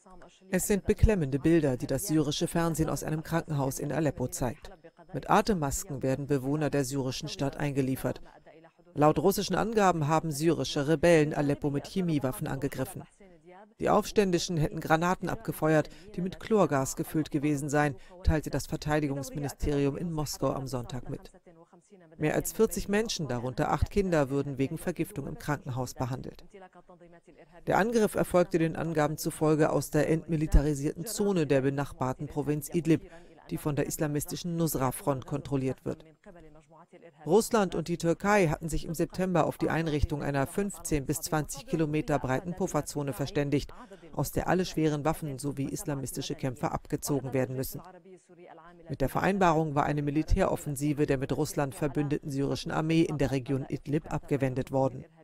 Es sind beklemmende Bilder, die das syrische Fernsehen aus einem Krankenhaus in Aleppo zeigt. Mit Atemmasken werden Bewohner der syrischen Stadt eingeliefert. Laut russischen Angaben haben syrische Rebellen Aleppo mit Chemiewaffen angegriffen. Die Aufständischen hätten Granaten abgefeuert, die mit Chlorgas gefüllt gewesen seien, teilte das Verteidigungsministerium in Moskau am Sonntag mit. Mehr als 40 Menschen, darunter 8 Kinder, würden wegen Vergiftung im Krankenhaus behandelt. Der Angriff erfolgte den Angaben zufolge aus der entmilitarisierten Zone der benachbarten Provinz Idlib, die von der islamistischen Nusra-Front kontrolliert wird. Russland und die Türkei hatten sich im September auf die Einrichtung einer 15 bis 20 Kilometer breiten Pufferzone verständigt, aus der alle schweren Waffen sowie islamistische Kämpfer abgezogen werden müssen. Mit der Vereinbarung war eine Militäroffensive der mit Russland verbündeten syrischen Armee in der Region Idlib abgewendet worden.